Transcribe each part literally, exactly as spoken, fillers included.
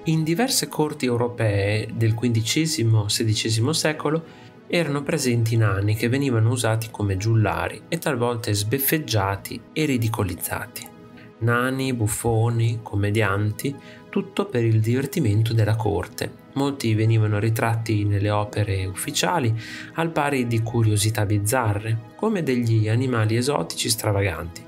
In diverse corti europee del quindicesimo sedicesimo secolo erano presenti nani che venivano usati come giullari e talvolta sbeffeggiati e ridicolizzati. Nani, buffoni, commedianti, tutto per il divertimento della corte. Molti venivano ritratti nelle opere ufficiali al pari di curiosità bizzarre, come degli animali esotici stravaganti.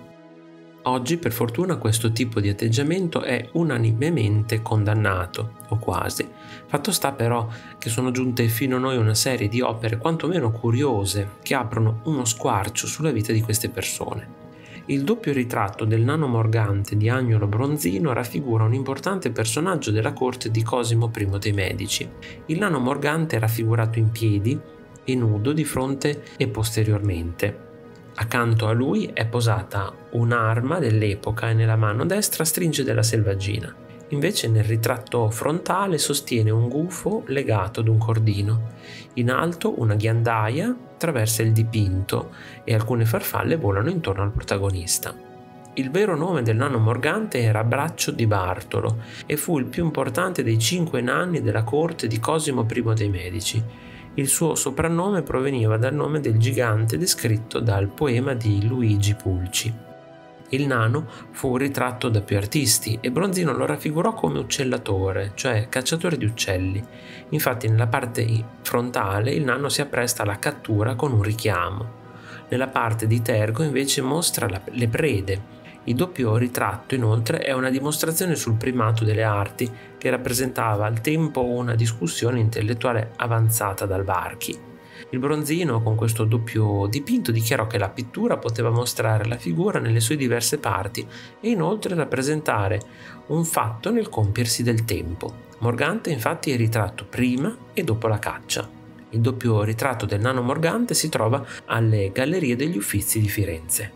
Oggi, per fortuna, questo tipo di atteggiamento è unanimemente condannato, o quasi. Fatto sta però che sono giunte fino a noi una serie di opere quantomeno curiose che aprono uno squarcio sulla vita di queste persone. Il doppio ritratto del nano morgante di Agnolo Bronzino raffigura un importante personaggio della corte di Cosimo primo dei Medici. Il nano morgante è raffigurato in piedi e nudo di fronte e posteriormente. Accanto a lui è posata un'arma dell'epoca e nella mano destra stringe della selvaggina. Invece nel ritratto frontale sostiene un gufo legato ad un cordino. In alto una ghiandaia attraversa il dipinto e alcune farfalle volano intorno al protagonista. Il vero nome del nano morgante era Braccio di Bartolo e fu il più importante dei cinque nani della corte di Cosimo primo dei Medici. Il suo soprannome proveniva dal nome del gigante descritto dal poema di Luigi Pulci. Il nano fu ritratto da più artisti e Bronzino lo raffigurò come uccellatore, cioè cacciatore di uccelli. Infatti nella parte frontale il nano si appresta alla cattura con un richiamo. Nella parte di tergo invece mostra la, le prede. Il doppio ritratto inoltre è una dimostrazione sul primato delle arti che rappresentava al tempo una discussione intellettuale avanzata dal Varchi. Il Bronzino con questo doppio dipinto dichiarò che la pittura poteva mostrare la figura nelle sue diverse parti e inoltre rappresentare un fatto nel compiersi del tempo. Morgante infatti è ritratto prima e dopo la caccia. Il doppio ritratto del nano morgante si trova alle Gallerie degli Uffizi di Firenze.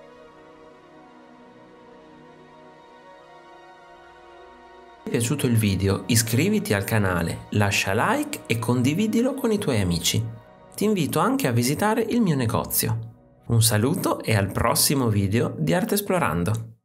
Se ti è piaciuto il video, iscriviti al canale, lascia like e condividilo con i tuoi amici. Ti invito anche a visitare il mio negozio. Un saluto e al prossimo video di Arte Esplorando!